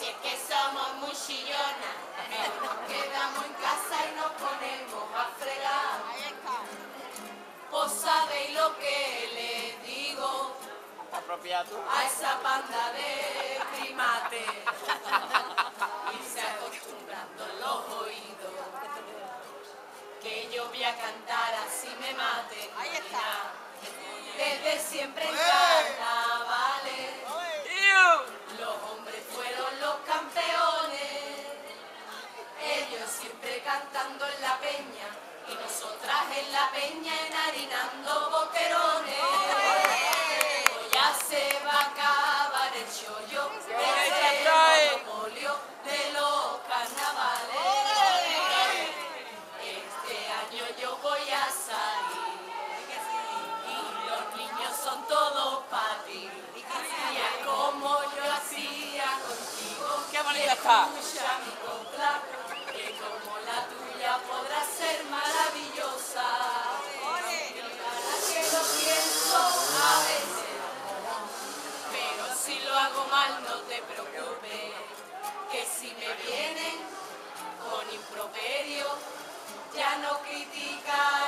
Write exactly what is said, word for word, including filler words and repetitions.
Si es que somos muy chillonas, pero nos quedamos en casa y nos ponemos a fregar. Pues sabéis lo que le digo a esa panda de primates. Irse acostumbrando los oídos, que yo voy a cantar así me mate. Ahí está. Desde siempre en carnavales, los hombres fueron los campeones, ellos siempre cantando en la peña y nosotras en la peña enharinando boquerones. Pues ya se va a acabar el chollo, el monopolio de los carnavales. Este año yo voy a salir y los niños son todos para ti. Y es como yo hacía contigo. ¡Qué bonita está! Escucha mi copla, que como la tuya podrá ser maravillosa. Ahora que lo pienso, a veces no. Pero si lo hago mal, no te preocupes, que si me vienen con improperio, ya no critica